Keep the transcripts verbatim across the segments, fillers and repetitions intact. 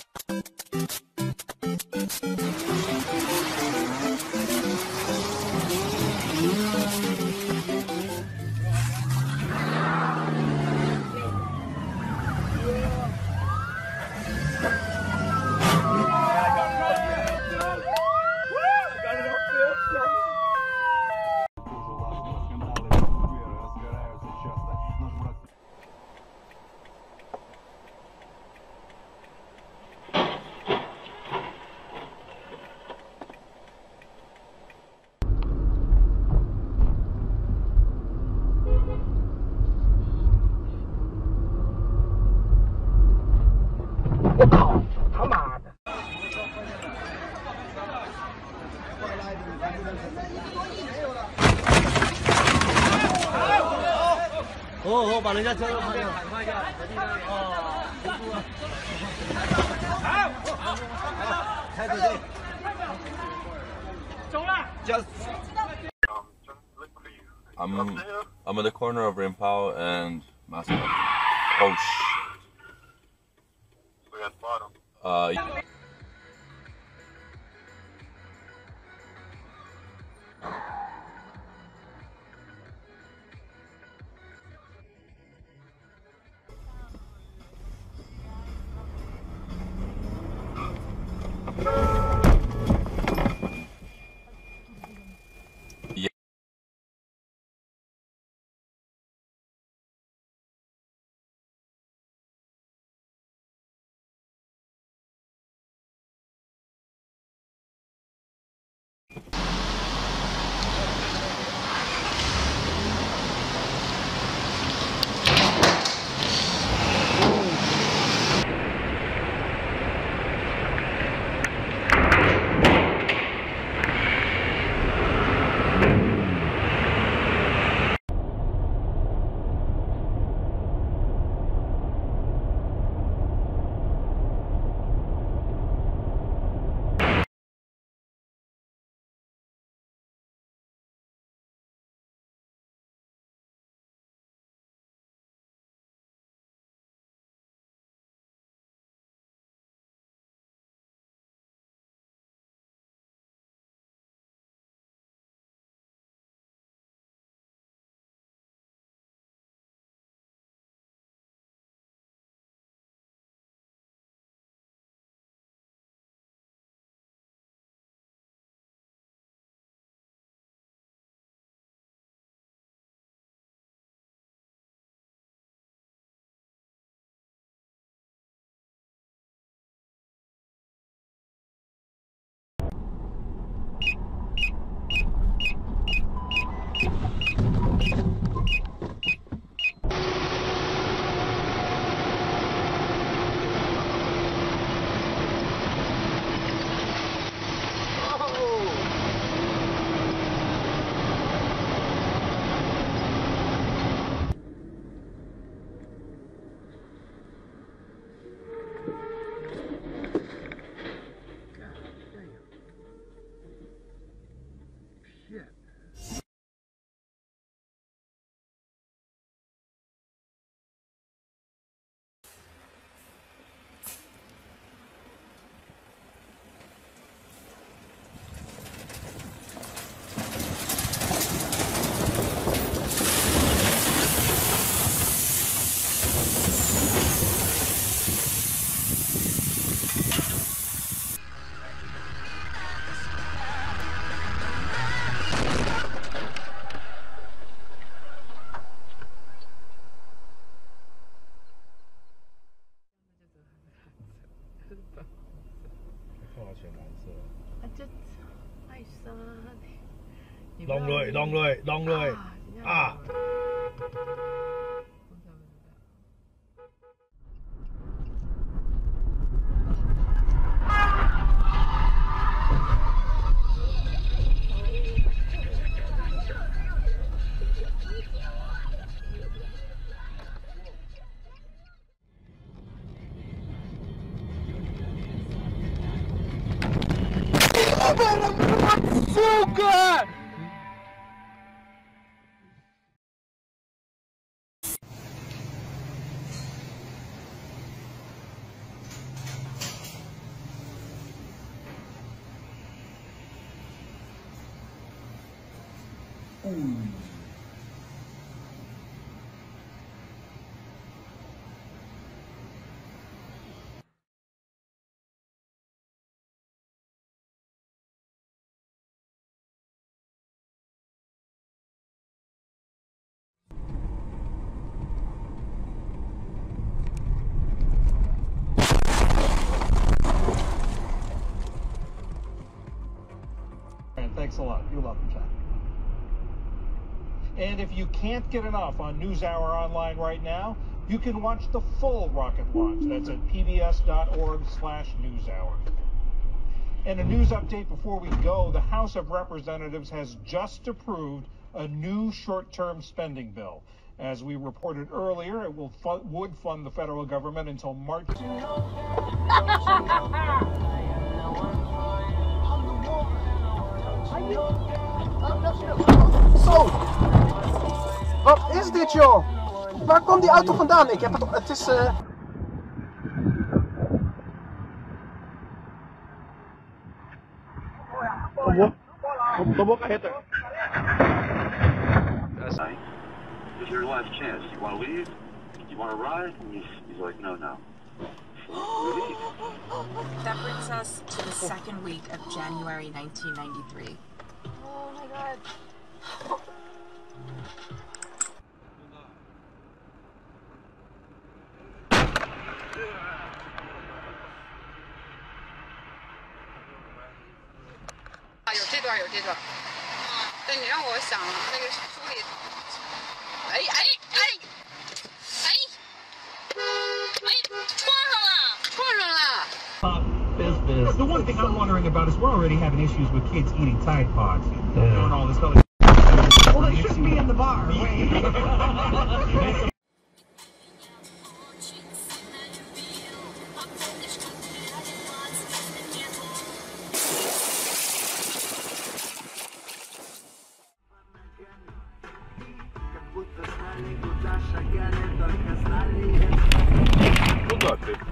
我靠，他妈的！ 哦哦，把人家车都拍了，看一下，哦，好，开始对，走了 ，just。 I'm I'm at the corner of Rimpao and Mascot. Oh shit. We at the bottom. Uh. Đông người, đông người, đông người. À. Сука! Thanks a lot. You're welcome, John. And if you can't get enough on NewsHour Online right now, you can watch the full rocket launch. That's at pbs.org slash newshour. And a news update before we go, the House of Representatives has just approved a new short-term spending bill. As we reported earlier, it will fu- would fund the federal government until March. Zo! Wat is dit, joh? Waar komt die auto vandaan? Ik heb het... Het is... Uh... Kom op. Kom op, hit her. This is your last chance. You want to leave? You want to ride? And he's, he's like, no, no. That brings us to the second week of January nineteen ninety-three. Oh my god. 啊，有这段，有这段。但你让我想那个书里，哎哎哎哎哎，撞上了，撞上了。 Business. The one thing I'm wondering about is we're already having issues with kids eating Tide Pods. Yeah. Doing all this other. Well, they shouldn't be in the bar. Good luck, dude.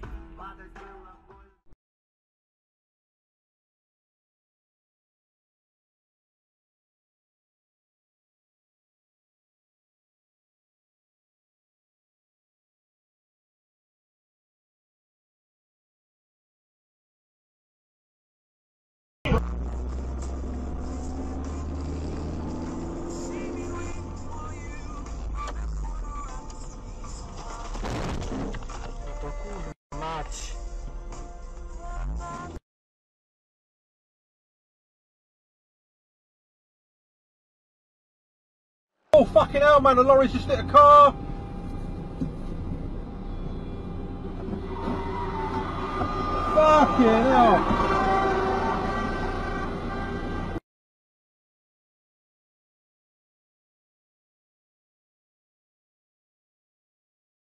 Oh fucking hell, man! The lorry's just hit a car. Fucking hell!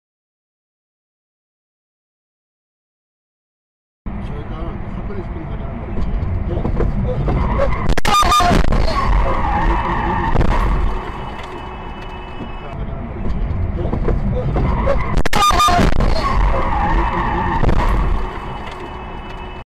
저희가 사건이 있는 거잖아요.